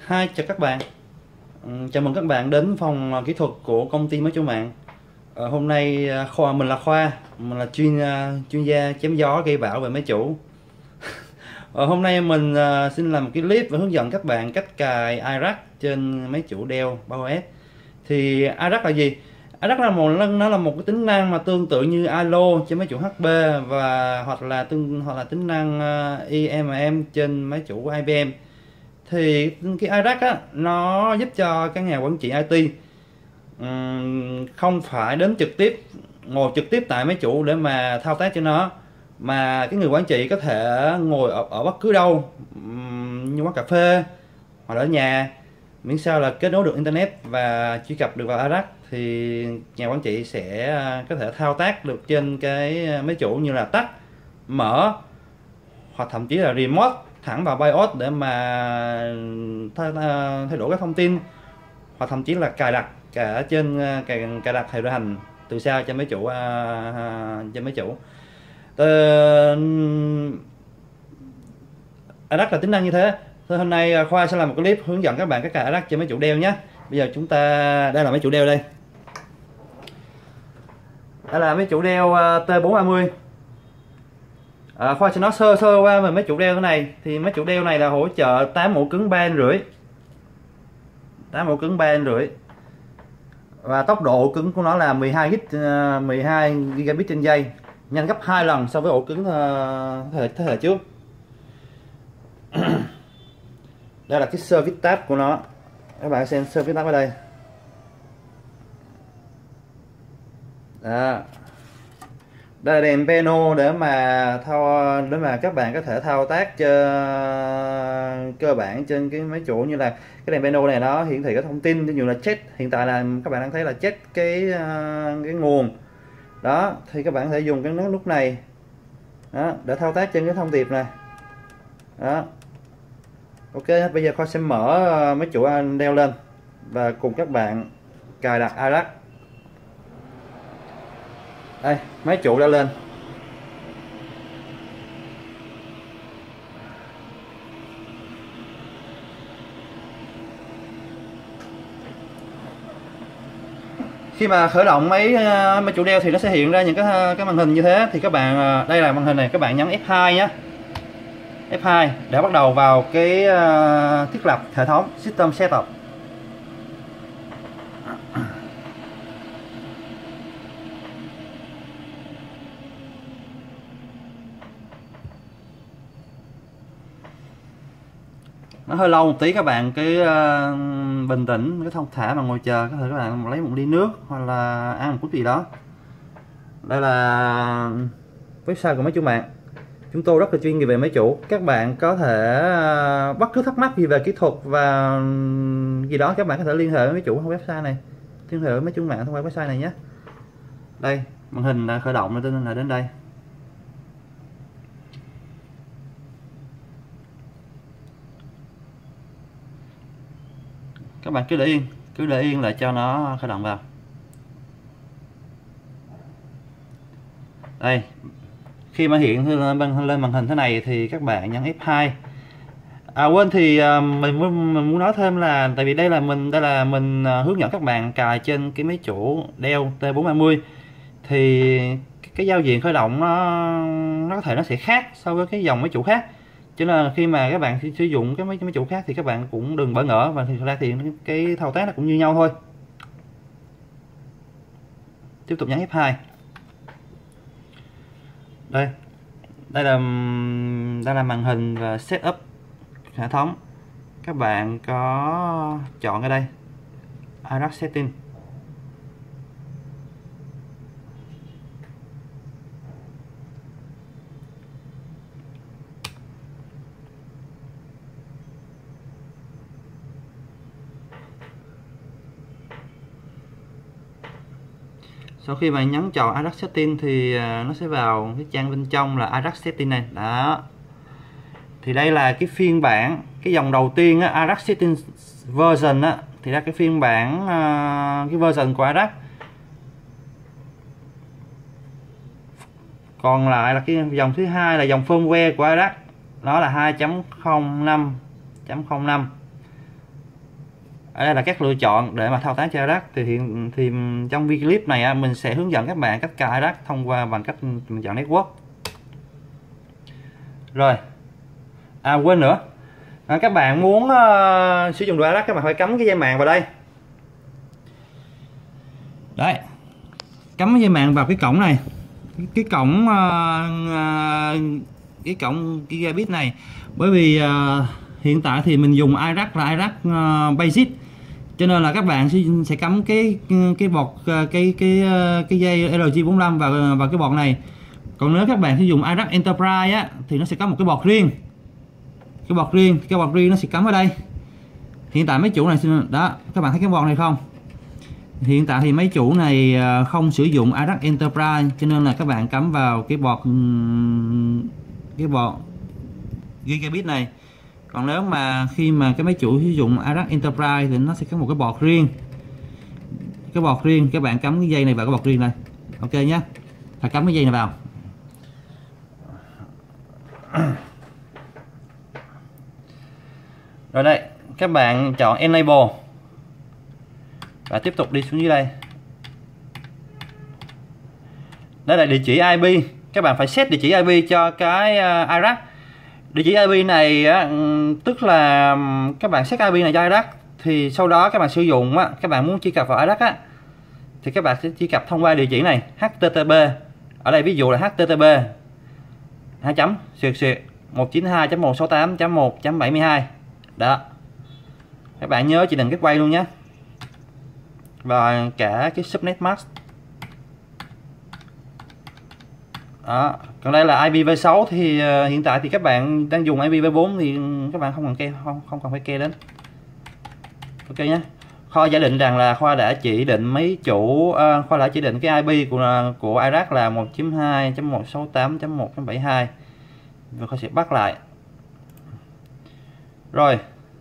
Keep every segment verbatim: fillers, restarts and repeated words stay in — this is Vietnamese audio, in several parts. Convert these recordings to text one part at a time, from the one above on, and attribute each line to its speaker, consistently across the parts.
Speaker 1: Hi, chào các bạn. Ừm, Chào mừng các bạn đến phòng ờ, kỹ thuật của công ty máy chủ mạng. Ờ, hôm nay ờ, Khoa mình là Khoa, mình là chuyên ờ, chuyên gia chém gió gây bão về máy chủ. Ờ, hôm nay mình ờ, xin làm một cái clip và hướng dẫn các bạn cách cài i rắc trên máy chủ Dell ba O S. Thì i rắc là gì? i rắc là một nó là một cái tính năng mà tương tự như alo trên máy chủ hát pê và hoặc là tương hoặc là tính năng ờ, i em em trên máy chủ i bê em. Thì cái i rắc á nó giúp cho các nhà quản trị i tê ừm, không phải đến trực tiếp ngồi trực tiếp tại máy chủ để mà thao tác cho nó, mà cái người quản trị có thể ngồi ở, ở bất cứ đâu, ừm, như quán cà phê hoặc là ở nhà, miễn sao là kết nối được internet và truy cập được vào i rắc thì nhà quản trị sẽ à, có thể thao tác được trên cái máy chủ, như là tắt, mở hoặc thậm chí là remote thẳng vào BIOS để mà thay, thay đổi các thông tin, hoặc thậm chí là cài đặt cả trên cài, cài đặt hệ điều hành từ xa trên máy chủ uh, trên máy chủ. Ờ, i rắc là tính năng như thế. Thôi hôm nay Khoa sẽ làm một clip hướng dẫn các bạn cách cài i rắc trên máy chủ Dell nhé. Bây giờ chúng ta, đây là máy chủ Dell đây. Đây là máy chủ Dell T bốn ba mươi. À, Khoa sẽ nói sơ sơ qua về máy chủ Dell thế này. Thì máy chủ Dell này là hỗ trợ tám ổ cứng ba rưỡi, tám ổ cứng ba rưỡi, và tốc độ cứng của nó là mười hai gigabit trên giây, nhanh gấp hai lần so với ổ cứng thế, thế hệ trước. Đây là cái service tab của nó, các bạn xem service tab ở đây. Đó. Đây là đèn panel để mà thao để mà các bạn có thể thao tác cho cơ bản trên cái máy chủ, như là cái đèn panel này nó hiển thị các thông tin, ví dụ là check, hiện tại là các bạn đang thấy là check cái cái nguồn đó, thì các bạn có thể dùng cái nút này đó để thao tác trên cái thông điệp này đó. Ok, bây giờ Khoa sẽ mở máy chủ Dell lên và cùng các bạn cài đặt i rắc. Đây, máy chủ đã lên. Khi mà khởi động máy máy chủ Dell thì nó sẽ hiện ra những cái cái màn hình như thế. Thì các bạn, đây là màn hình này, các bạn nhấn F hai nhé, F hai để bắt đầu vào cái uh, thiết lập hệ thống System Setup. Nó hơi lâu một tí, các bạn cứ uh, bình tĩnh, cái thông thả mà ngồi chờ, có thể các bạn lấy một ly nước hoặc là ăn một chút gì đó. Đây là website của máy chủ mạng, chúng tôi rất là chuyên nghiệp về máy chủ. Các bạn có thể uh, bất cứ thắc mắc gì về kỹ thuật và gì đó, các bạn có thể liên hệ với máy chủ qua website này, liên hệ với máy chủ mạng thông qua website này nhé. Đây, màn hình đã khởi động nên là đến đây. Các bạn cứ để yên, cứ để yên lại cho nó khởi động vào. Đây, khi mà hiện lên, lên màn hình thế này thì các bạn nhấn F hai. À quên, thì uh, mình, mình muốn nói thêm là tại vì đây là mình đây là mình uh, hướng dẫn các bạn cài trên cái máy chủ Dell T bốn ba mươi, thì cái, cái giao diện khởi động nó nó có thể nó sẽ khác so với cái dòng máy chủ khác, cho nên là khi mà các bạn sử dụng cái máy máy chủ khác thì các bạn cũng đừng bỡ ngỡ, và thực ra thì cái thao tác nó cũng như nhau thôi. Tiếp tục nhấn F hai. Đây, đây là đây là màn hình và setup hệ thống. Các bạn có chọn ở đây i rắc setting. Sau khi bạn nhấn chọn i rắc setting thì nó sẽ vào cái trang bên trong là i rắc setting này đó. Thì đây là cái phiên bản, cái dòng đầu tiên á, i rắc setting version á, thì ra cái phiên bản cái version của i rắc. Còn lại là cái dòng thứ hai là dòng firmware của i rắc, nó là hai chấm không năm chấm không năm. Ở đây là các lựa chọn để mà thao tác cho Iraq. Thì hiện thì trong video clip này mình sẽ hướng dẫn các bạn cách cài Iraq thông qua bằng cách mình chọn network. Rồi, à quên nữa, à, các bạn muốn uh, sử dụng đồ Iraq, các bạn phải cắm cái dây mạng vào đây. Đấy, cắm cái dây mạng vào cái cổng này, cái, cái cổng uh, uh, cái cổng gigabit này. Bởi vì uh, hiện tại thì mình dùng Iraq là Iraq uh, Basic, cho nên là các bạn sẽ, sẽ cắm cái cái bọt cái cái cái dây R J bốn lăm vào vào cái bọt này. Còn nếu các bạn sử dụng Iraq Enterprise á, thì nó sẽ có một cái bọt riêng, cái bọt riêng cái bọt riêng nó sẽ cắm ở đây. Hiện tại mấy chủ này đó, các bạn thấy cái bọt này không? Hiện tại thì mấy chủ này không sử dụng Iraq Enterprise, cho nên là các bạn cắm vào cái bọt cái bọt gigabit này. Còn nếu mà khi mà cái máy chủ sử dụng Iraq Enterprise thì nó sẽ có một cái bọt riêng, cái bọt riêng, các bạn cắm cái dây này vào cái bọt riêng này. Ok nhé, phải cắm cái dây này vào. Rồi đây, các bạn chọn Enable và tiếp tục đi xuống dưới đây. Đây là địa chỉ I P, các bạn phải set địa chỉ I P cho cái uh, Iraq. Địa chỉ I P này á, tức là các bạn set I P này cho Iraq, thì sau đó các bạn sử dụng á, các bạn muốn truy cập vào Iraq á, thì các bạn sẽ truy cập thông qua địa chỉ này H T T P. Ở đây ví dụ là H T T P hai chấm xuyệt xuyệt một chín hai chấm một sáu tám chấm một chấm bảy mươi hai. Đó, các bạn nhớ chỉ đừng cái quay luôn nhé, và cả cái subnet mask. Đó. Còn đây là I P v sáu thì uh, hiện tại thì các bạn đang dùng I P v bốn thì các bạn không cần kê không không cần phải kê đến. Ok nhé. Kho giả định rằng là Khoa đã chỉ định mấy chủ uh, Khoa đã chỉ định cái I P của của Iraq là một chấm hai chấm một sáu tám chấm một chấm bảy hai, và Khoa sẽ bắt lại. Rồi,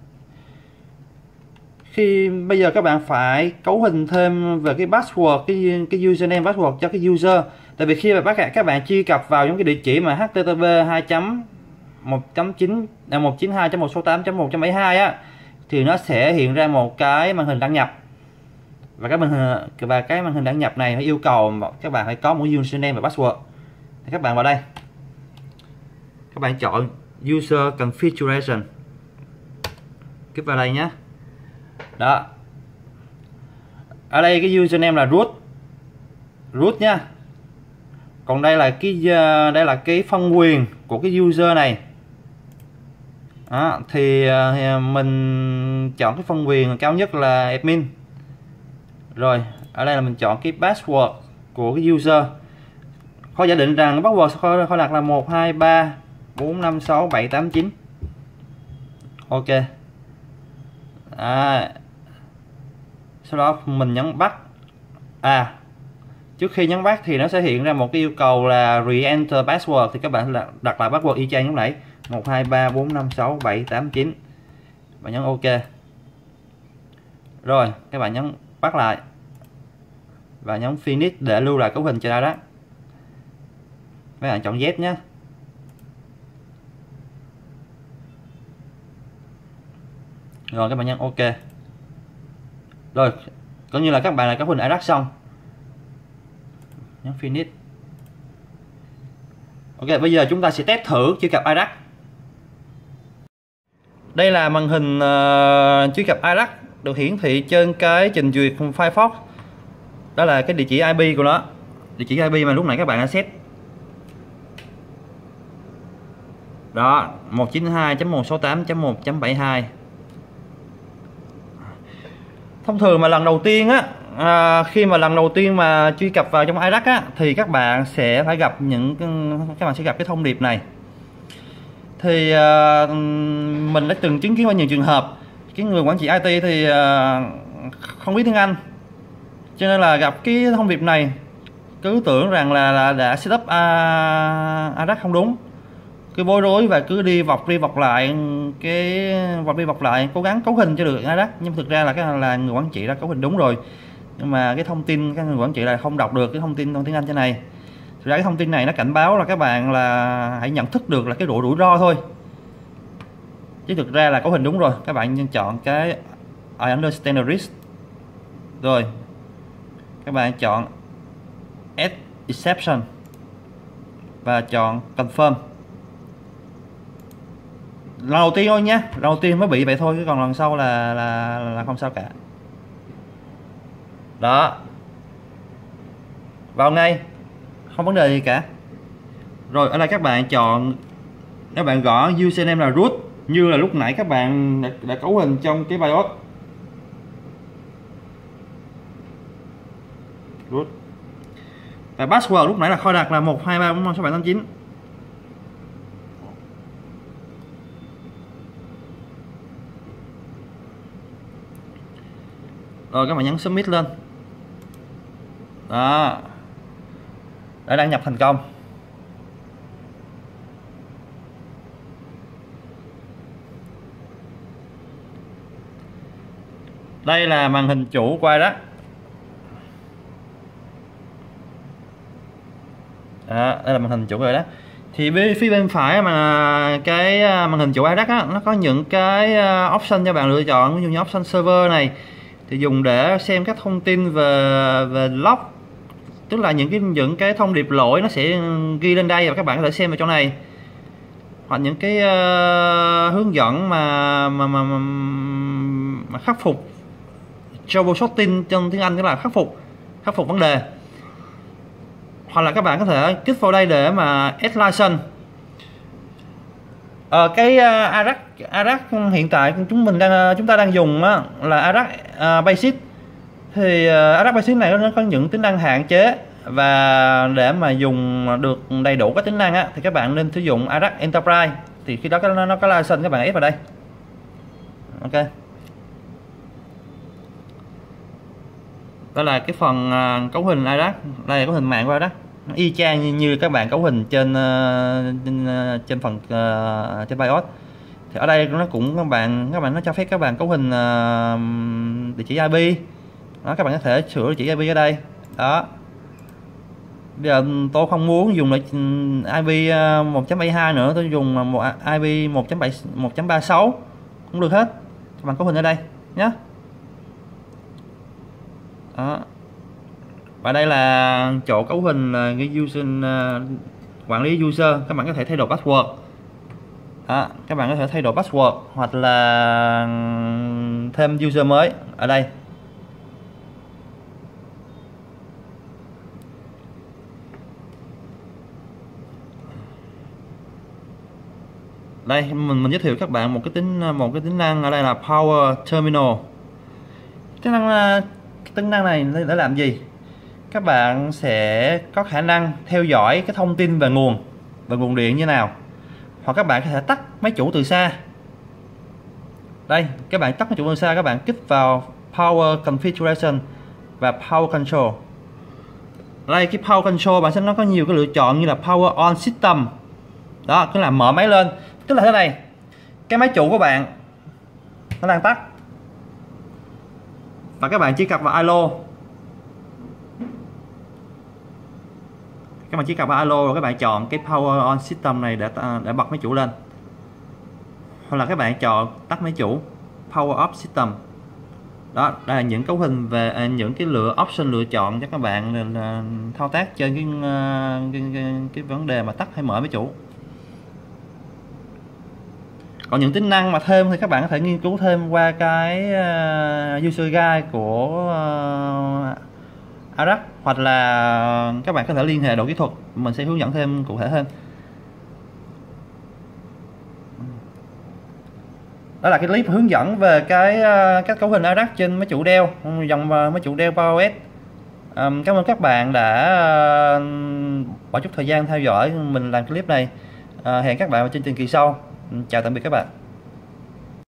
Speaker 1: khi bây giờ các bạn phải cấu hình thêm về cái password, cái cái username password cho cái user. Tại vì khi mà các bạn các bạn truy cập vào những cái địa chỉ mà H T T P hai chấm một chấm chín là một chín hai chấm một sáu tám chấm một chấm bảy hai á, thì nó sẽ hiện ra một cái màn hình đăng nhập. Và cái màn hình và cái màn hình đăng nhập này nó yêu cầu các bạn phải có một username và password. Thì các bạn vào đây, các bạn chọn user configuration, kích vào đây nhé. Đó, ở đây cái username là root root nha. Còn đây là cái đây là cái phân quyền của cái user này. Đó, thì, thì mình chọn cái phân quyền cao nhất là admin. Rồi, ở đây là mình chọn cái password của cái user. Kho giả định rằng password kho, kho đặt là một hai ba bốn năm sáu bảy tám chín. Ok. À, sau đó mình nhấn bắt. À, trước khi nhấn bắt thì nó sẽ hiện ra một cái yêu cầu là re-enter password, thì các bạn đặt lại password y chang lúc nãy một hai ba bốn năm sáu bảy tám chín và nhấn ok. Rồi các bạn nhấn bắt lại và nhấn finish để lưu lại cấu hình cho Iraq. Các bạn chọn yes nhé. Rồi các bạn nhấn ok. Rồi coi như là các bạn là cấu hình Iraq xong. Nhấn finish. Ok, bây giờ chúng ta sẽ test thử truy cập Iraq. Đây là màn hình uh, truy cập Iraq được hiển thị trên cái trình duyệt Firefox. Đó là cái địa chỉ I P của nó, địa chỉ I P mà lúc nãy các bạn đã set. Đó, một chín hai chấm một sáu tám chấm một chấm bảy hai. Thông thường mà lần đầu tiên á, à, khi mà lần đầu tiên mà truy cập vào trong Iraq á, thì các bạn sẽ phải gặp những các bạn sẽ gặp cái thông điệp này. Thì à, mình đã từng chứng kiến qua nhiều trường hợp cái người quản trị I T thì à, không biết tiếng Anh, cho nên là gặp cái thông điệp này cứ tưởng rằng là, là đã setup uh, Iraq không đúng, cứ bối rối và cứ đi vọc đi vọc lại cái vọc đi vọc lại cố gắng cấu hình cho được Iraq. Nhưng thực ra là cái là người quản trị đã cấu hình đúng rồi, nhưng mà cái thông tin các người quản trị là không đọc được cái thông tin trong tiếng Anh trên này. Thực ra cái thông tin này nó cảnh báo là các bạn là hãy nhận thức được là cái độ rủi ro thôi, chứ thực ra là cấu hình đúng rồi. Các bạn nên chọn cái I understand the risk. Rồi các bạn chọn add exception và chọn confirm. Lần đầu tiên thôi nhé, lần đầu tiên mới bị vậy thôi, chứ còn lần sau là là là không sao cả. Đó, vào ngay, không vấn đề gì cả. Rồi ở đây các bạn chọn, các bạn gõ username là root như là lúc nãy các bạn đã, đã cấu hình trong cái BIOS. Root. Và password lúc nãy là kho đặt là một hai ba bốn năm sáu bảy tám chín. Rồi các bạn nhấn submit lên. Đó, đã đăng nhập thành công. Đây là màn hình chủ quay đó. Đó, đây là màn hình chủ rồi đó. Thì bên phía bên phải mà cái màn hình chủ i đê a xê á, nó có những cái option cho bạn lựa chọn, ví dụ như option server này thì dùng để xem các thông tin về về log, tức là những cái những cái thông điệp lỗi nó sẽ ghi lên đây và các bạn có thể xem ở chỗ này, hoặc những cái uh, hướng dẫn mà mà, mà mà mà khắc phục troubleshooting trong tiếng Anh, tức là khắc phục khắc phục vấn đề. Hoặc là các bạn có thể kích vào đây để mà add license. Ờ, cái uh, a đê a xê hiện tại chúng mình đang chúng ta đang dùng á, là a đê a xê uh, Basic. Thì uh, a đê a xê Basic này nó có những tính năng hạn chế, và để mà dùng được đầy đủ các tính năng á, thì các bạn nên sử dụng a đê a xê Enterprise. Thì khi đó nó, nó có license, các bạn ép vào đây. Ok. Đó là cái phần uh, cấu hình a đê a xê. Đây là cấu hình mạng của a đê a xê. Nó y chang như, như các bạn cấu hình trên uh, trên, uh, trên phần uh, trên BIOS. Thì ở đây nó cũng các bạn các bạn nó cho phép các bạn cấu hình uh, địa chỉ i pê. Đó, các bạn có thể sửa địa chỉ i pê ở đây. Đó. Bây giờ tôi không muốn dùng lại i pê một chấm bảy hai nữa, tôi dùng một i pê một chấm ba sáu cũng được hết. Các bạn cấu hình ở đây nhé. Đó. Và đây là chỗ cấu hình cái user, quản lý user. Các bạn có thể thay đổi password. Đó, các bạn có thể thay đổi password hoặc là thêm user mới ở đây. Đây mình mình giới thiệu các bạn một cái tính một cái tính năng ở đây là Power Terminal. Tính năng cái tính năng này để làm gì? Các bạn sẽ có khả năng theo dõi cái thông tin về nguồn về nguồn điện như nào, hoặc các bạn có thể tắt máy chủ từ xa. Đây, các bạn tắt máy chủ từ xa, các bạn kích vào Power Configuration và Power Control. Đây, cái Power Control bạn sẽ nó có nhiều cái lựa chọn như là Power On System. Đó, cứ là mở máy lên, tức là thế này, cái máy chủ của bạn nó đang tắt và các bạn chỉ cần vào alo, các bạn chỉ cần vào alo rồi các bạn chọn cái Power On System này để để bật máy chủ lên, hoặc là các bạn chọn tắt máy chủ Power Off System. Đó, đây là những cấu hình về những cái lựa option lựa chọn cho các bạn là thao tác trên cái cái, cái cái vấn đề mà tắt hay mở máy chủ. Còn những tính năng mà thêm thì các bạn có thể nghiên cứu thêm qua cái uh, user guide của uh, a đê a xê, hoặc là các bạn có thể liên hệ đội kỹ thuật, mình sẽ hướng dẫn thêm cụ thể hơn. Đó là cái clip hướng dẫn về cái uh, các cấu hình a đê a xê trên máy chủ Dell, dòng máy chủ Dell PowerOS. Um, cảm ơn các bạn đã uh, bỏ chút thời gian theo dõi mình làm clip này. Uh, hẹn các bạn vào chương trình kỳ sau. Chào tạm biệt các bạn.